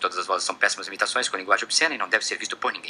Todas as vozes são péssimas imitações com linguagem obscena e não deve ser visto por ninguém.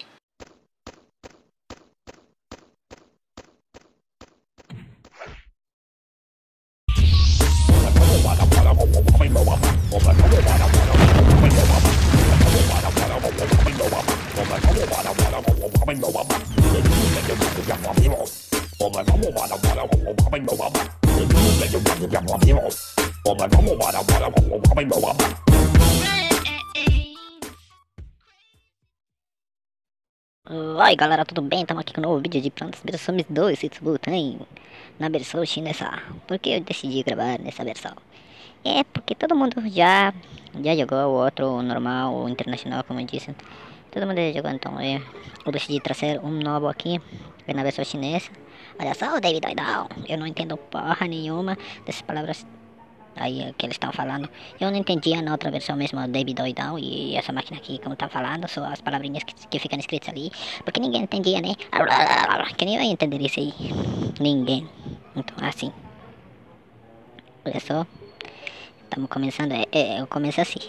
Oi galera, tudo bem? Estamos aqui com um novo vídeo de Plantas vs Zombies 2 Simultâneo na versão chinesa. Por que eu decidi gravar nessa versão? É porque todo mundo já jogou o outro normal, o internacional, como eu disse. Todo mundo já jogou, então eu decidi trazer um novo aqui, na versão chinesa. Olha só o David Doidão, eu não entendo porra nenhuma dessas palavras aí que eles estão falando. Eu não entendia na outra versão mesmo, o David Doidão e essa máquina aqui, como tá falando, só as palavrinhas que ficam escritas ali, porque ninguém entendia, né? Quem ia entender isso aí? Ninguém. Então, assim. Olha só. Estamos começando, eu começo assim.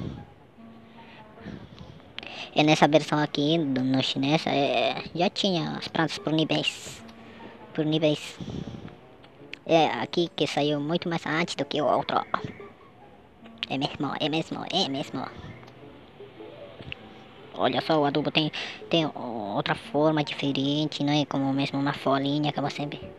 E nessa versão aqui, no chinês, já tinha as plantas por níveis. Por níveis. É aqui que saiu muito mais antes do que o outro. É mesmo, é mesmo, é mesmo. Olha só, o adubo tem outra forma diferente, não é como mesmo uma folhinha que você vê.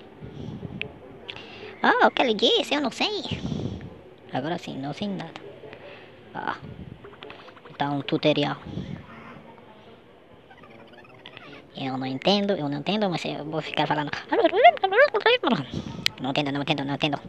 Ah, o que ele disse, eu não sei. Agora sim, não sei nada. Ah, tá um tutorial. Eu não entendo, mas eu vou ficar falando. Não entendo.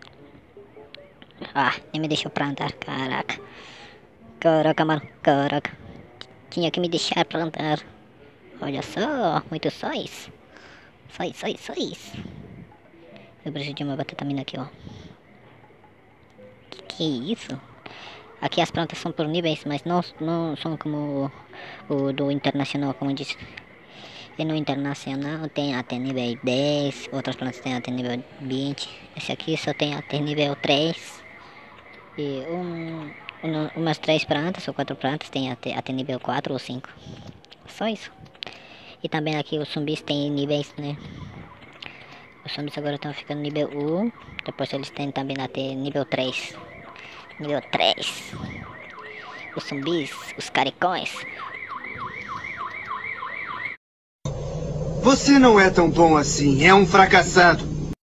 Ah, nem me deixou plantar, caraca. Caraca, mano, caraca. Tinha que me deixar plantar. Olha só, muitos sóis. Sóis. Eu preciso de uma batatamina aqui, ó. Que é isso? Aqui as plantas são por níveis, mas não são como o do internacional, como eu disse. E no internacional tem até nível 10, outras plantas tem até nível 20. Esse aqui só tem até nível 3. E umas 3 plantas ou 4 plantas tem até nível 4 ou 5. Só isso. E também aqui os zumbis tem níveis, né? Os zumbis agora estão ficando nível 1. Depois eles têm também até nível 3. Nível 3. Os zumbis, os caricões. Você não é tão bom assim, é um fracassado.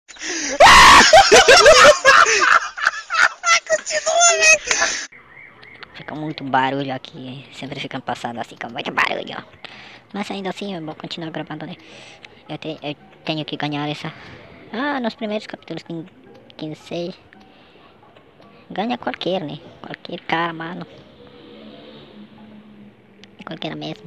Continua, né? Fica muito barulho aqui, sempre fica passando assim, com muito barulho. Mas ainda assim eu vou continuar gravando, né? Eu tenho que ganhar essa. Ah, nos primeiros capítulos, quem sei. Ganha qualquer, né? Qualquer cara, mano. Qualquer mesmo.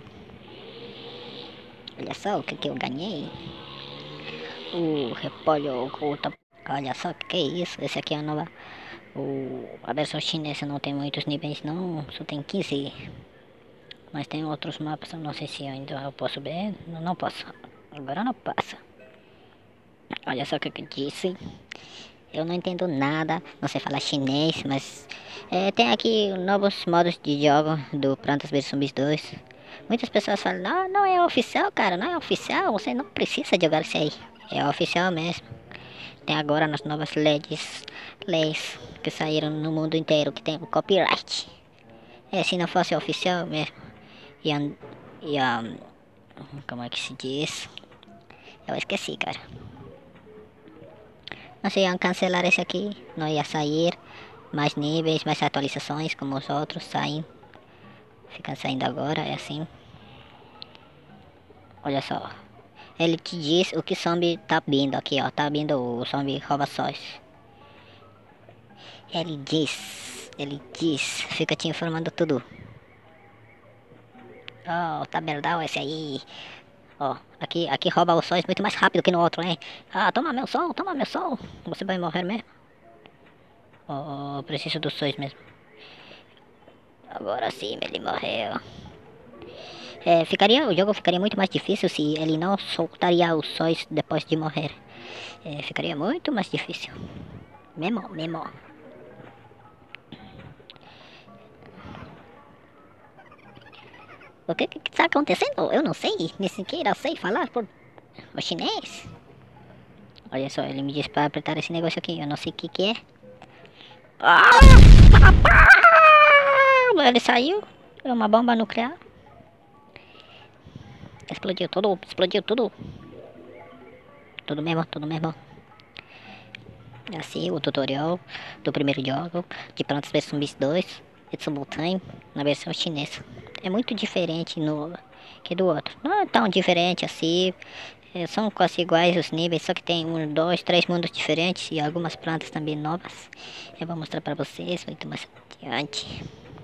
Olha só o que eu ganhei. O repolho oculto. Olha só o que é isso. Esse aqui é a nova. A versão chinesa não tem muitos níveis não. Só tem 15. Mas tem outros mapas. Eu não sei se ainda eu posso ver. Não posso. Agora não passa. Olha só o que eu disse. Eu não entendo nada. Não sei falar chinês. Mas tem aqui novos modos de jogo do Plantas vs Zombies 2. Muitas pessoas falam, não é oficial, cara, não é oficial, você não precisa jogar isso aí. É oficial mesmo. Tem agora nas novas leis que saíram no mundo inteiro que tem o copyright. Se não fosse oficial mesmo, como é que se diz? Eu esqueci, cara. Não sei, iam cancelar esse aqui, não ia sair mais níveis, mais atualizações como os outros saem. Fica saindo agora, é assim. Olha só. Ele te diz o que zombie tá vindo aqui, ó. Tá vindo o zombie rouba sóis. Ele diz. Fica te informando tudo. Oh, tá verdade esse aí. Ó, aqui rouba os sóis muito mais rápido que no outro, hein? Ah, toma meu sol. Você vai morrer mesmo. Oh, preciso dos sóis mesmo. Agora sim, ele morreu. O jogo ficaria muito mais difícil se ele não soltaria os sóis depois de morrer. Ficaria muito mais difícil. Mesmo. O que está acontecendo? Eu não sei, nem sequer eu sei falar por o chinês. Olha só, ele me disse para apertar esse negócio aqui, eu não sei o que é. Ah! Ele saiu, é uma bomba nuclear. Explodiu tudo, explodiu tudo. Tudo mesmo. Assim, o tutorial do primeiro jogo de Plantas vs Zumbis 2 de Simultâneo na versão chinesa. É muito diferente que do outro. Não é tão diferente assim. São quase iguais os níveis, só que tem 1, 2, 3 mundos diferentes e algumas plantas também novas. Eu vou mostrar pra vocês muito mais adiante.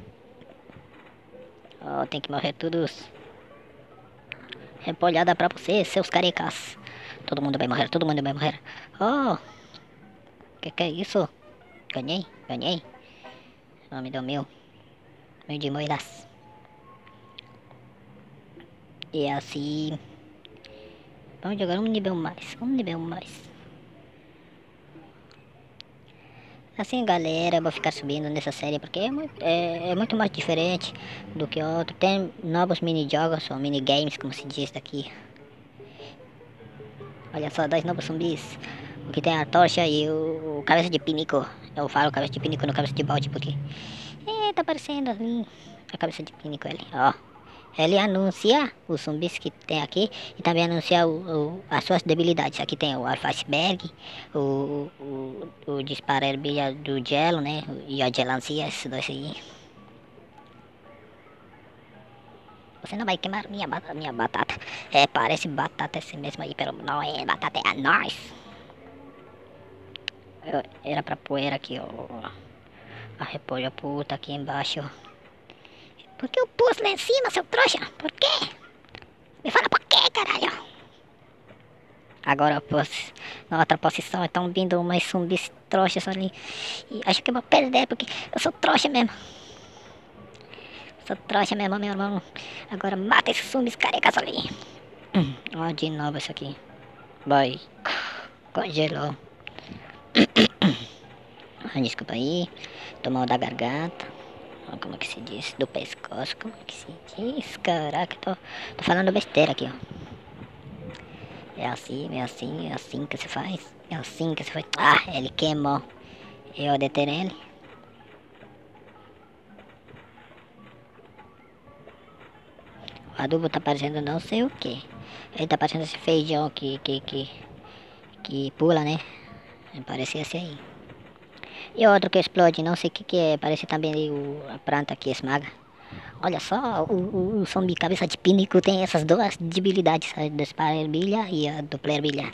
Oh, tem que morrer todos. Repolhada pra vocês, seus carecas. Todo mundo vai morrer. Oh, que é isso? Ganhei. Oh, me deu meu de moedas. E assim. Vamos jogar um nível mais. Assim, galera, eu vou ficar subindo nessa série porque é muito mais diferente do que outro. Tem novos mini-jogos ou mini-games, como se diz daqui. Olha só, 2 novos zumbis. O que tem a tocha e o cabeça de pinico. Eu falo cabeça de pinico no cabeça de balde porque... tá aparecendo ali a cabeça de pinico ali, ó. Ele anuncia os zumbis que tem aqui e também anuncia as suas debilidades. Aqui tem o Alfaceberg, o disparo ervilha do gelo, né? E a gelancia, esses dois aí. Você não vai queimar minha batata. Parece batata esse mesmo aí, pero não é batata, é nós. Era pra pôr aqui, ó. A repolho puta aqui embaixo. Por que eu pus lá em cima, seu trouxa? Por quê? Me fala por quê, caralho? Agora eu pus na outra posição, estão vindo umas zumbis trouxas ali. E acho que eu vou perder, porque eu sou trouxa mesmo. Meu irmão. Agora mata esses zumbis carecas ali. Ó, de novo isso aqui. Vai. Congelou. Desculpa aí. Tomou da garganta. Como é que se diz? Do pescoço. Como é que se diz? Caraca, tô falando besteira aqui, ó. É assim que se faz. Ah, ele queimou. Eu deter ele. O adubo tá parecendo não sei o que. Ele tá parecendo esse feijão que pula, né? Parece esse aí. E outro que explode, não sei o que é. Parece também a planta que esmaga. Olha só, o zumbi cabeça de pinico tem essas duas debilidades. A dispara ervilha e a dupla ervilha.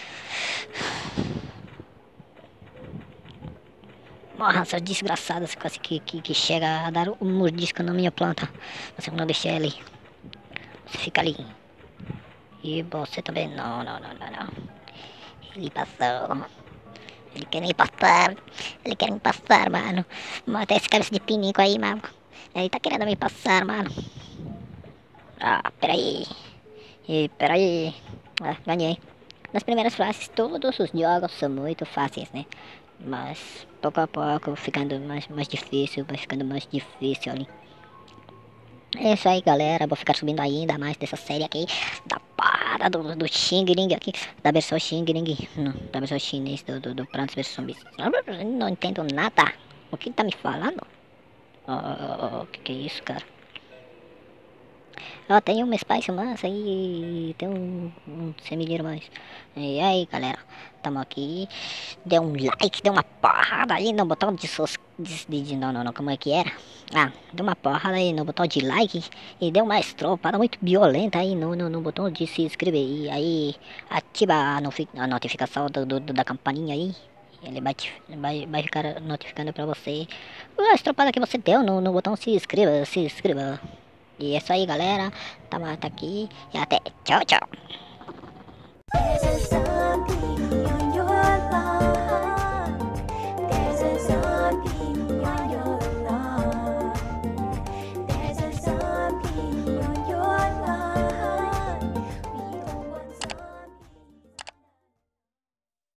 Morra, seus desgraçados, quase que chega a dar um mordisco na minha planta. Você não deixa ele. Você fica ali. E você também. Não. Ele passou. Ele quer me passar, mano. Mata esse cabeça de pinico aí, mano. Ele tá querendo me passar, mano. Ah, peraí. Ah, ganhei. Nas primeiras fases, todos os jogos são muito fáceis, né? Mas, pouco a pouco, ficando mais difícil, vai ficando mais difícil ali. É isso aí, galera. Vou ficar subindo ainda mais dessa série aqui. Da parada do Xing Ling aqui. Da versão Xing Ling. Não, da versão chinês do Plantas vs Zumbis. Não entendo nada. O que tá me falando? O que é isso, cara? Ó, tem uma Spice Massa aí, tem um semilheiro mais. E aí, galera, tamo aqui. Dê um like, dê uma porrada aí no botão não, como é que era? Ah, dê uma porrada aí no botão de like e dê uma estropada muito violenta aí no botão de se inscrever. E aí, ativa a notificação da campainha aí. Ele vai ficar notificando pra você a estropada que você deu no botão se inscreva. E é isso aí, galera. Tá aqui e até. Tchau.